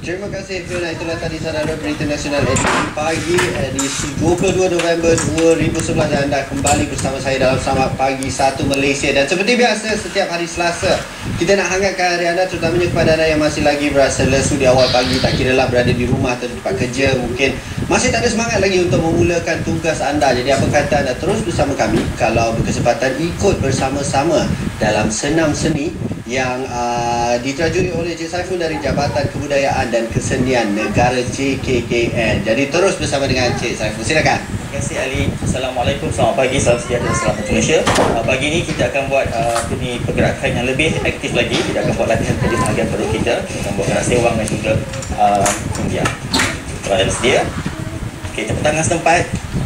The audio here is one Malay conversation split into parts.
Terima kasih Fiona. Itulah tadi saudara Berita Nasional edisi pagi edisi 22 November 2011 dan anda kembali bersama saya dalam Selamat Pagi 1 Malaysia. Dan seperti biasa setiap hari Selasa kita nak hangatkan hari anda, terutamanya kepada anda yang masih lagi berasa lesu di awal pagi, tak kira lah berada di rumah atau di tempat kerja, mungkin masih tak ada semangat lagi untuk memulakan tugas anda. Jadi apa kata anda terus bersama kami kalau berkesempatan ikut bersama-sama dalam senam seni yang diterajui oleh Cik Saiful dari Jabatan Kebudayaan dan Kesenian Negara JKKN. Jadi terus bersama dengan Cik Saiful. Silakan. Terima kasih Ali. Assalamualaikum, selamat pagi, salam sejahtera, selamat Malaysia. Pagi ini kita akan buat pergerakan yang lebih aktif lagi. Kita akan buat latihan pada bahagian perut kita. Kita akan buat gerak sewang dan juga India. Kalau ada sedia, okay, tepuk tangan setempat.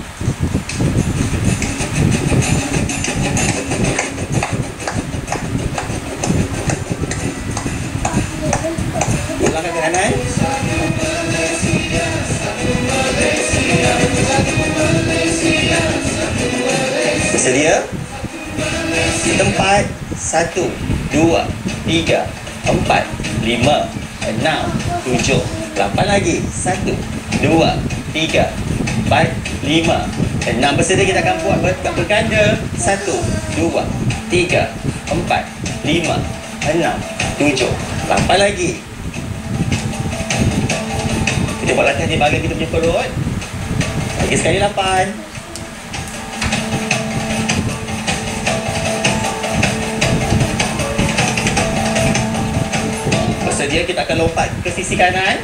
Langkah ke kanan. Bersedia? Tempat 1, 2, 3, 4, 5, 6, 7, 8 lagi. 1, 2, 3, 4, 5, 6. Bersedia kita akan buat berganda. 1, 2, 3, 4, 5, 6, 7, 8 lagi. Kita buat latihan di bahagian kita punya perut. Lagi sekali 8. Bersedia, kita akan lompat ke sisi kanan.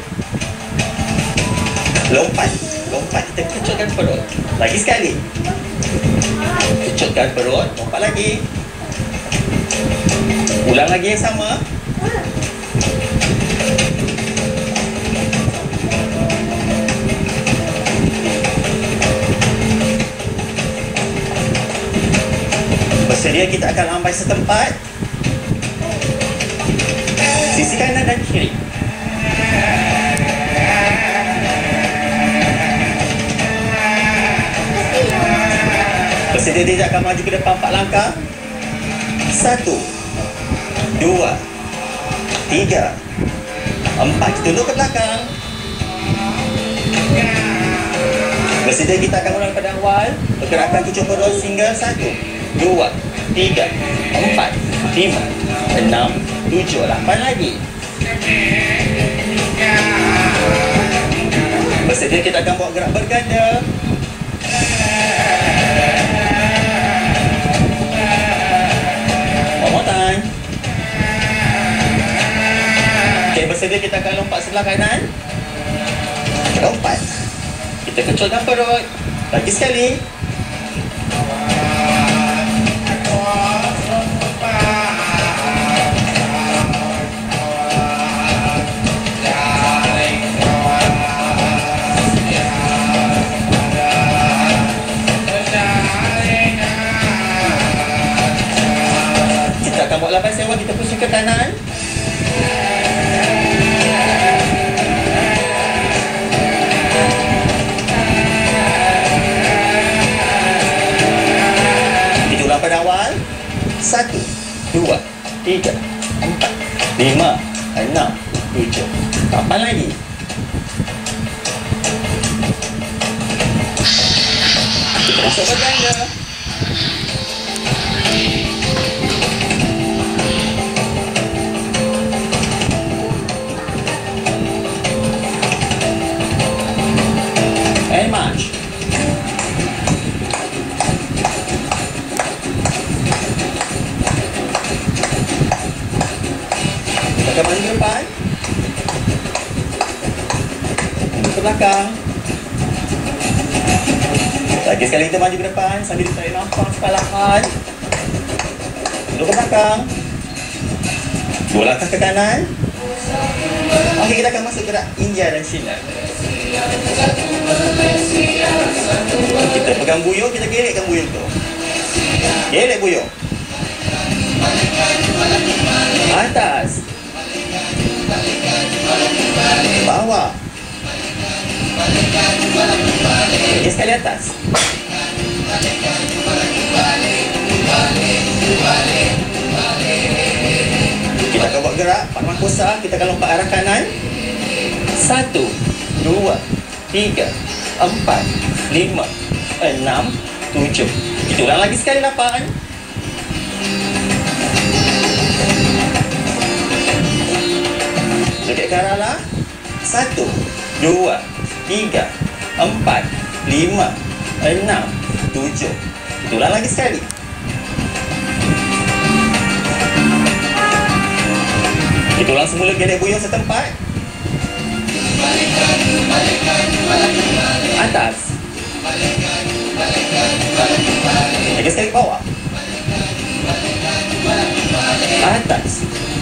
Lompat. Lompat, kita kecutkan perut. Lagi sekali. Kecutkan perut. Lompat lagi. Ulang lagi yang sama. Bersedia, kita akan lambai setempat. Sisi kanan dan kiri. Bersedia, dia akan maju ke depan 4 langkah. 1, 2, 3, 4. Kita tunduk ke belakang. Bersedia, kita akan ulang pada awal. Pergerakan kecup perut hingga 1, 2, 3, 4, 5, 6, 7, 8 lagi. Bersedia, kita akan buat gerak berganda. One more time. Okay, bersedia, kita akan lompat sebelah kanan. Lompat. Kita keculkan perut. Lagi sekali. Kita akan buat 8 sewa, kita pusing ke kanan. Kita ulang pada awal. 1, 2, 3, 4, 5, 6, 7, 8 lagi. Kita masuk berganda. And march. Kita akan maju ke depan. Ke belakang. Lagi sekali kita maju ke depan sambil ditarik nafas perlahan. Duduk ke belakang. 2 langkah ke kanan. Okey, kita akan masuk gerak India dan Cina. Kita pegang buyung, kita gerekkan buyung tu. Gerek buyung. Atas. Bawah. Lagi sekali atas. Kita akan buat gerak Pak Makosa. Kita akan lompat arah kanan. 1, 2, 3, 4, 5, 6, 7. Kita ulang lagi sekali 8. Dekat ke arah lah. 1, 2, 3, 4, 5, 6, 7. Kita ulang lagi sekali. Kita ulang semula gedek buyung setempat. Atas. Lagi sekali bawah. Atas.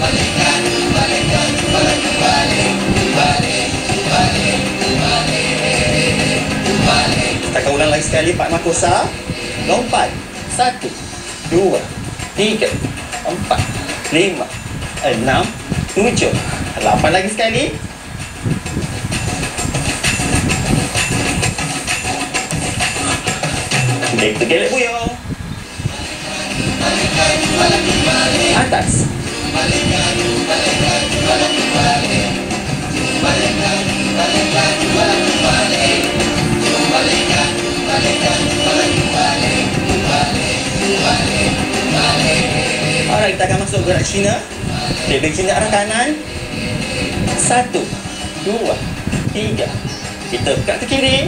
Kita akan ulang lagi sekali 4 makosa. Lompat. 1, 2, 3, 4, 5, 6, 7, 8 lagi sekali. Kita gelek buyung. Atas. Alright, kita akan masuk gerak Cina. Lebih Cina arah kanan. 1, 2, 3. Kita buka ke kiri.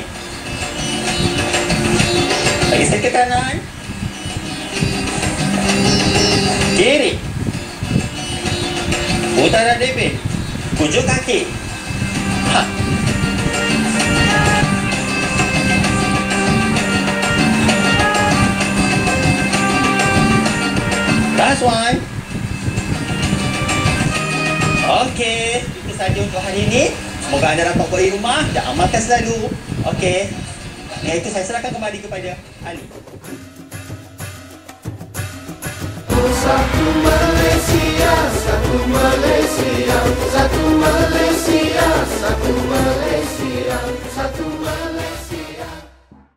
Lagi sekali ke kanan. Kiri. Utara lebih. Hujung kaki. Ha. Last one. Okey, itu saja untuk hari ini. Semoga anda dapat buat di rumah dan amalkan selalu. Okey. Yang itu saya serahkan kembali kepada Ali.